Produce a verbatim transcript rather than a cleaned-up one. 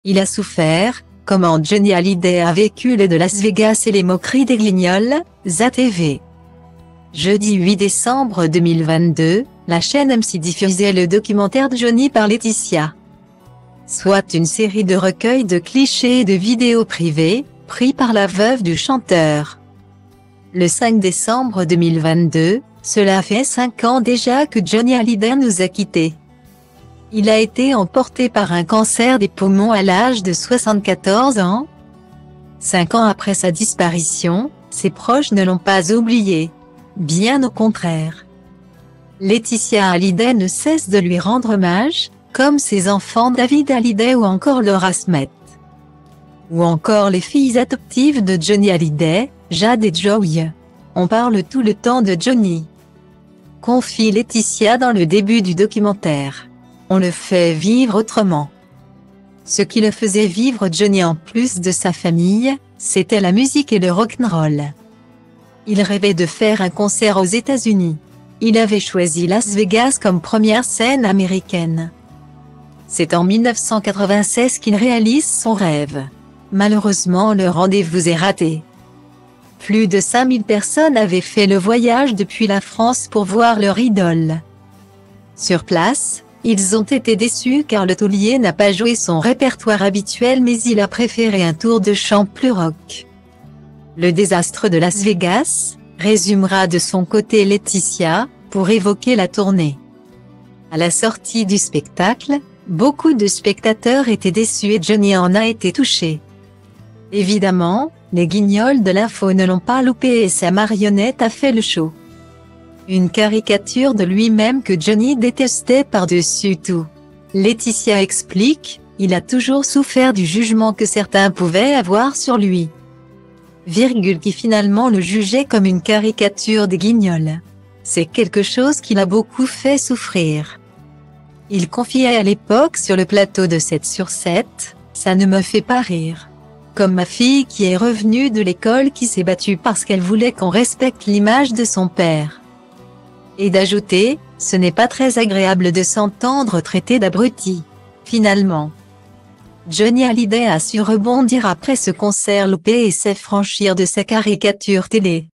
Il a souffert, comment Johnny Hallyday a vécu les de Las Vegas et les moqueries des Guignols, Z T V. Jeudi huit décembre deux mille vingt-deux, la chaîne M C diffusait le documentaire de Johnny par Laetitia. Soit une série de recueils de clichés et de vidéos privées, pris par la veuve du chanteur. Le cinq décembre deux mille vingt-deux, cela fait cinq ans déjà que Johnny Hallyday nous a quittés. Il a été emporté par un cancer des poumons à l'âge de soixante-quatorze ans. Cinq ans après sa disparition, ses proches ne l'ont pas oublié. Bien au contraire. Laetitia Hallyday ne cesse de lui rendre hommage, comme ses enfants David Hallyday ou encore Laura Smith. Ou encore les filles adoptives de Johnny Hallyday, Jade et Joey. On parle tout le temps de Johnny. Confie Laetitia dans le début du documentaire. On le fait vivre autrement. Ce qui le faisait vivre Johnny en plus de sa famille, c'était la musique et le rock'n'roll. Il rêvait de faire un concert aux États-Unis. Il avait choisi Las Vegas comme première scène américaine. C'est en mille neuf cent quatre-vingt-seize qu'il réalise son rêve. Malheureusement, le rendez-vous est raté. Plus de cinq mille personnes avaient fait le voyage depuis la France pour voir leur idole. Sur place, ils ont été déçus car le taulier n'a pas joué son répertoire habituel mais il a préféré un tour de chant plus rock. Le désastre de Las Vegas, résumera de son côté Laetitia, pour évoquer la tournée. À la sortie du spectacle, beaucoup de spectateurs étaient déçus et Johnny en a été touché. Évidemment, les guignols de l'info ne l'ont pas loupé et sa marionnette a fait le show. Une caricature de lui-même que Johnny détestait par-dessus tout. Laetitia explique, il a toujours souffert du jugement que certains pouvaient avoir sur lui. Virgule qui finalement le jugeait comme une caricature des guignols. C'est quelque chose qui l'a beaucoup fait souffrir. Il confiait à l'époque sur le plateau de sept sur sept, ça ne me fait pas rire. Comme ma fille qui est revenue de l'école qui s'est battue parce qu'elle voulait qu'on respecte l'image de son père. Et d'ajouter, ce n'est pas très agréable de s'entendre traiter d'abruti. Finalement, Johnny Hallyday a su rebondir après ce concert loupé et s'affranchir de sa caricature télé.